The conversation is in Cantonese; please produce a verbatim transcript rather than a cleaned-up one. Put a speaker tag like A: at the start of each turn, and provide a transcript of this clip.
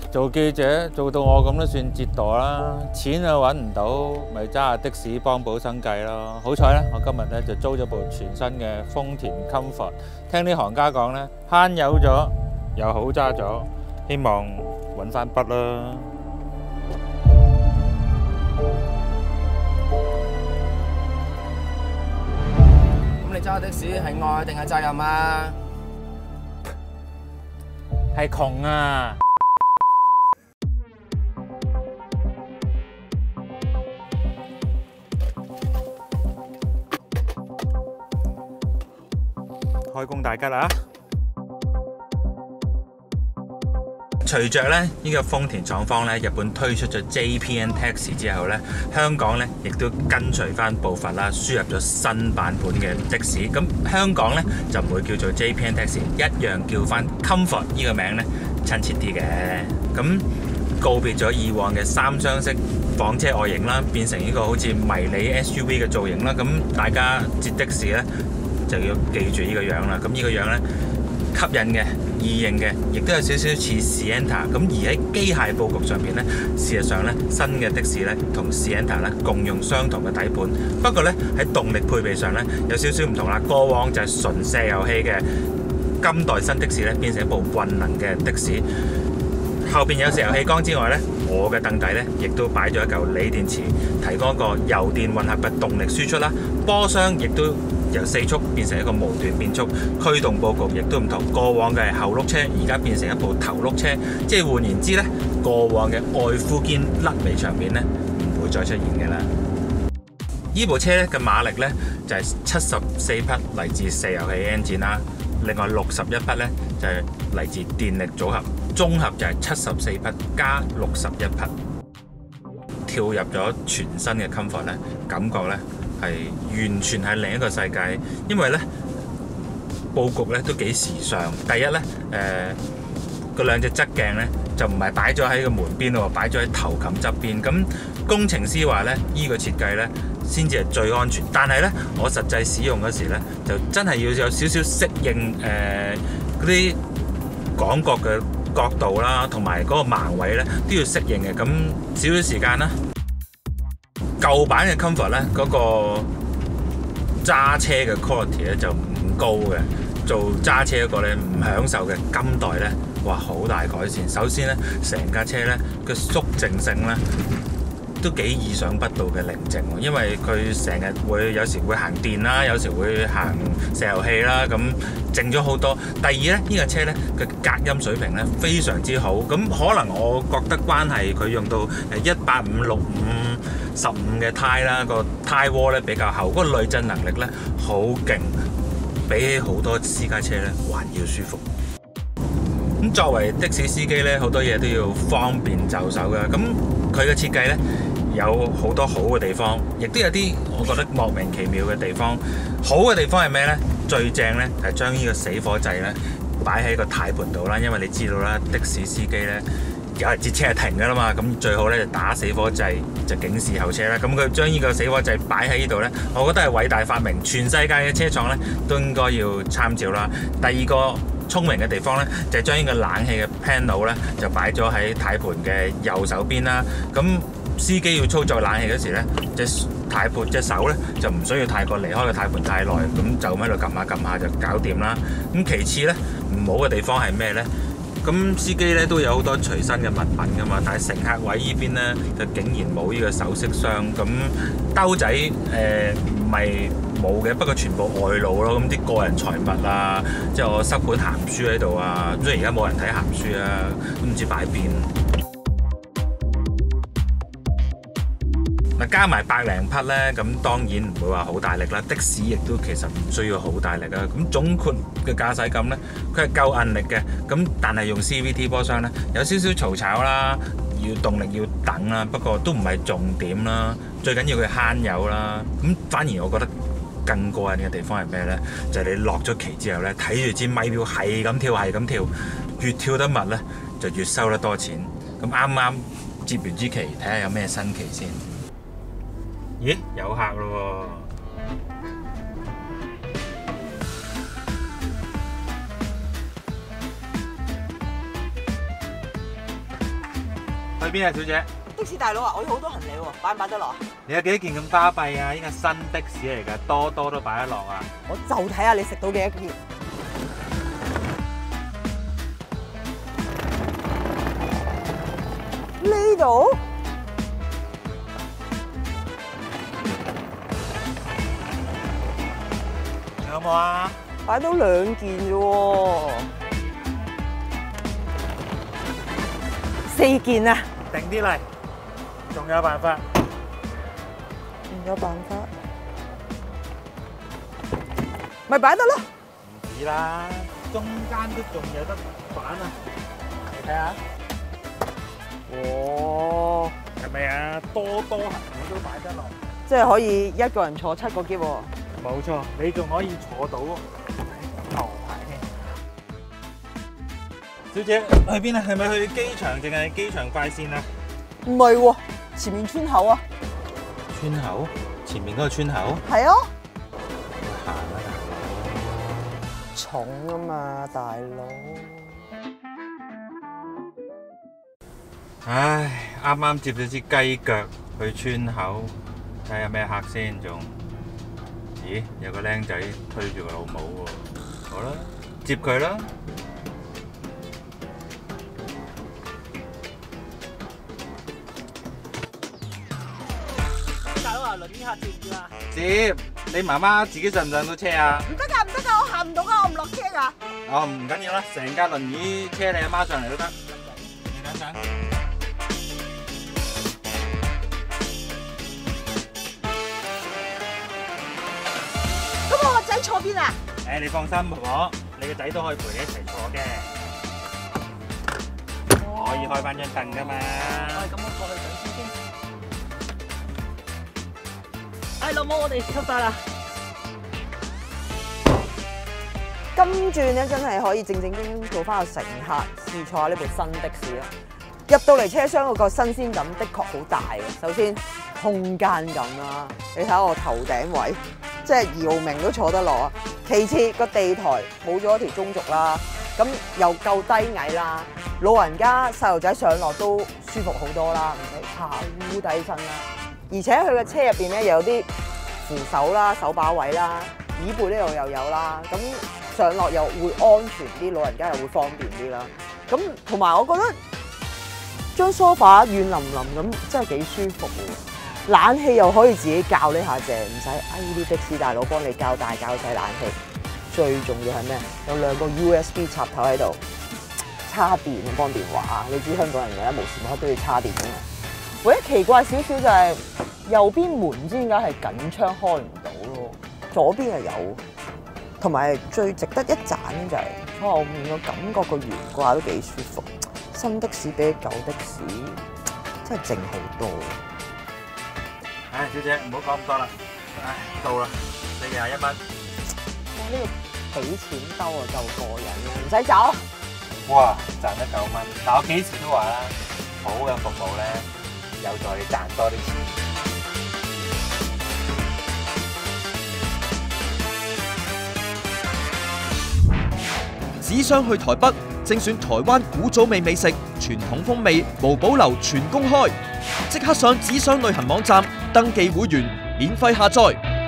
A: 做記者做到我咁都算折墮啦，錢啊揾唔到，咪揸下的士幫補生計咯。好彩咧，我今日咧就租咗部全新嘅豐田 Comfort， 聽啲行家講咧慳油咗，又好揸咗，希望揾翻筆啦。
B: 咁你揸的士係愛定係責任啊？
A: 係窮啊！開工大吉啦！隨着咧呢個豐田廠方咧，日本推出咗 J P N Taxi 之後咧，香港咧亦都跟隨翻步伐啦，輸入咗新版本嘅的，的士。咁香港咧就唔會叫做 J P N Taxi， 一樣叫翻 Comfort 呢個名咧親切啲嘅。咁告別咗以往嘅三廂式房車外形啦，變成呢個好似迷你 S U V 嘅造型啦。咁大家接的士咧就要記住呢個樣啦。咁呢個樣咧吸引嘅、易認嘅，亦都有少少似 Sienna。咁而喺機械佈局上邊咧，事實上咧新嘅的，的士咧同 Sienna 咧共用相同嘅底盤，不過咧喺動力配備上咧有少少唔同啦。過往就係純石油氣嘅，今代新的士咧變成一部混能嘅的，的士。後邊有石油氣缸之外咧，我嘅凳底咧亦都擺咗一嚿鋰電池，提供一個油電混合嘅動力輸出啦。波箱亦都由四速變成一個無段變速，驅動佈局亦都唔同。過往嘅係後轆車，而家變成一部頭轆車，即係換言之咧，過往嘅愛夫堅甩尾場面咧唔會再出現嘅啦。呢部車咧嘅馬力咧就係七十四匹嚟自石油氣 engine 啦，另外六十一匹咧就係嚟自電力組合，綜合就係七十四匹加六十一匹。跳入咗全新嘅 Comfort 咧，感覺咧係完全係另一個世界，因為咧佈局咧都幾時尚。第一咧，誒個兩隻側鏡咧就唔係擺咗喺個門邊咯，擺咗喺頭冚側邊。咁工程師話咧，依個設計咧先至係最安全。但係咧，我實際使用嗰時咧，就真係要有少少適應誒嗰啲廣角嘅角度啦，同埋嗰個盲位咧都要適應嘅。咁少少時間啦。舊版嘅 Comfort 咧，嗰個揸車嘅 quality 咧就唔高嘅，做揸車嗰個咧唔享受嘅。今代咧，哇，好大改善。首先咧，成架車咧嘅肅靜性咧都幾意想不到嘅寧靜，因為佢成日會有時會行電啦，有時會行石油氣啦，咁靜咗好多。第二咧，呢架車咧嘅隔音水平咧非常之好，咁可能我覺得關係佢用到誒一八五六五十五嘅胎啦，個胎窩咧比較厚，嗰個內震能力咧好勁，比起好多私家車咧還要舒服。咁作為的士司機咧，好多嘢都要方便就手嘅。咁佢嘅設計咧有好多好嘅地方，亦都有啲我覺得莫名其妙嘅地方。好嘅地方係咩咧？最正咧係將呢個死火掣咧擺喺個軚盤度啦，因為你知道啦，的士司機咧有人截車係停㗎啦嘛，咁最好咧就打死火掣就警示後車啦。咁佢將呢個死火掣擺喺呢度咧，我覺得係偉大發明，全世界嘅車廠咧都應該要參照啦。第二個聰明嘅地方咧，就係將呢個冷氣嘅 panel 咧就擺咗喺軚盤嘅右手邊啦。咁司機要操作冷氣嗰時咧，隻軚盤隻手咧就唔需要太過離開個軚盤太耐，咁就咁喺度撳下撳下就搞掂啦。咁其次咧，唔好嘅地方係咩咧？咁司機咧都有好多隨身嘅物品噶嘛，但係乘客位呢邊咧就竟然冇呢個首飾箱。咁兜仔誒唔係冇嘅，不過全部外露咯。咁啲個人財物啊，即係我塞本鹹書喺度啊。咁所以而家冇人睇鹹書啊，都唔知擺邊。嗱，加埋百零匹咧，咁當然唔會話好大力啦。的士亦都其實唔需要好大力啊。咁總括嘅駕駛感咧，佢係夠韌力嘅。咁但係用 C V T 波箱咧，有少少嘈吵啦，要動力要等啦。不過都唔係重點啦。最緊要佢慳油啦。咁反而我覺得更過癮嘅地方係咩咧？就係、是、你落咗旗之後咧，睇住支咪表係咁跳係咁跳，越跳得密咧就越收得多錢。咁啱啱接完支旗，睇下有咩新旗先。咦，有客咯喎！ 去邊啊，小姐？
C: 的士大佬啊，我有好多行李喎，擺唔擺得落啊？
A: 你有幾多件咁巴閉啊？呢個新的士嚟㗎，多多都擺得落啊！
C: 我就睇下你食到幾多件。呢度
A: 有冇啊？
C: 擺到兩件啫喎，四件啊！
A: 定啲嚟，仲有辦法？
C: 仲有辦法，咪擺得咯。
A: 唔止啦，中間都仲有得反啊！你睇下，
C: 哇，
A: 係咪啊？多多行李都擺得落。
C: 即係可以一個人坐七個篋喎。
A: 冇錯，你仲可以坐到頭排添。小姐去邊啊？係咪去機場定係機場快線啊？
C: 唔係喎，前面村口啊。
A: 村口？前面嗰個村口？
C: 係啊。
A: 行啊，
C: 重啊嘛，大佬。
A: 唉，啱啱接咗支雞腳去村口，睇下有咩客先仲。咦，有個僆仔推住個老母喎。好啦，接佢啦。
C: 大佬啊，輪椅客接唔接啊？
A: 接。你媽媽自己上唔上到車啊？
C: 唔得㗎，唔得㗎，我行唔到㗎，我唔落車㗎。
A: 哦，唔緊要啦，成架輪椅車你阿媽上嚟都得。你等陣。
C: 咁我個仔坐邊啊？
A: 誒，你放心，婆婆，你個仔都可以陪你一齊坐嘅，可以開翻張凳噶嘛。
C: 咁我過去等先先。哎，老母，我哋出發啦！今轉咧真係可以正正經經做翻個乘客，試坐下呢部新的士啦。入到嚟車廂嗰個新鮮感的確好大嘅。首先空間感啦，你睇下我頭頂位，即係姚明都坐得落啊。其次個地台冇咗一條中軸啦，咁又夠低矮啦，老人家細路仔上落都舒服好多啦，唔使怕烏低身啦。而且佢嘅車入邊咧又有啲扶手啦、手把位啦、椅背呢度又有啦，咁上落又會安全啲，老人家又會方便啲啦。咁同埋我覺得張梳化軟腍腍咁，真係幾舒服喎。冷氣又可以自己校呢下正，唔使哎啲的士大佬幫你校大校細冷氣。最重要係咩？有兩個 U S B 插頭喺度，叉電幫電話。你知香港人嘅無時無刻都要叉電㗎嘛。唯一奇怪少少就係右邊門唔知點解係緊窗開唔到咯，左邊又有。同埋最值得一讚就係坐後面個感覺，個懸掛都幾舒服。新的士比舊的士真係靜好多。
A: 唉，小姐唔好講咁多啦，唉，到啦，你廿一蚊。
C: 哇！呢個俾錢兜啊，夠過癮啊，唔使走。
A: 哇，賺咗九蚊，但我幾時都話啦，好嘅服務咧，有助你賺多啲錢。
D: 只想去台北，精選台灣古早味美食，傳統風味無保留全公開，即刻上只想旅行網站登記會員，免費下載。